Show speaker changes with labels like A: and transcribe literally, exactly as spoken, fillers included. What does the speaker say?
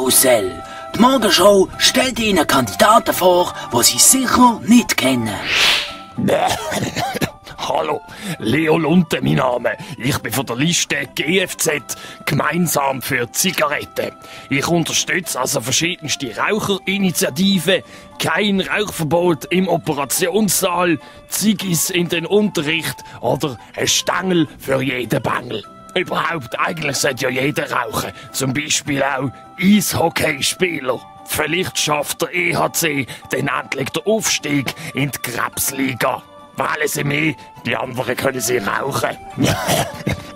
A: Karussell. Die Morgenshow stellt Ihnen Kandidaten vor, die Sie sicher nicht kennen.
B: Hallo, Leo Lunte mein Name. Ich bin von der Liste G F Z, gemeinsam für Zigaretten. Ich unterstütze also verschiedenste Raucherinitiativen, kein Rauchverbot im Operationssaal, Ziggis in den Unterricht oder ein Stängel für jeden Bengel. Überhaupt, eigentlich sollte ja jeder rauchen, zum Beispiel auch Eishockeyspieler. Vielleicht schafft der E H C dann endlich den Aufstieg in die Krebsliga. Wählen Sie mich, die anderen können Sie rauchen.